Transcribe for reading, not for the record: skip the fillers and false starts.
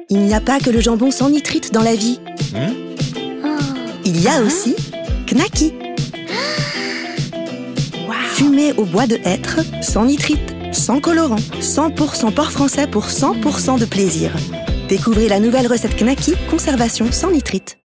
il n'y a pas que le jambon sans nitrite dans la vie. Il y a aussi Knacky. Fumé au bois de hêtre, sans nitrite, sans colorant, 100% porc français pour 100% de plaisir. Découvrez la nouvelle recette Knacky, conservation sans nitrite.